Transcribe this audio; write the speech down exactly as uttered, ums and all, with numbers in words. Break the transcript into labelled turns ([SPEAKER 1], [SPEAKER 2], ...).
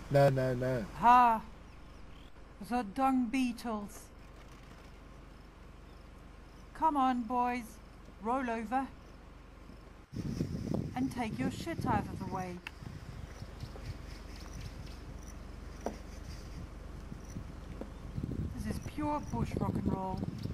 [SPEAKER 1] No, no, no.
[SPEAKER 2] Ha! The dung beetles. Come on, boys. Roll over. And take your shit out of the way. This is pure bush rock and roll.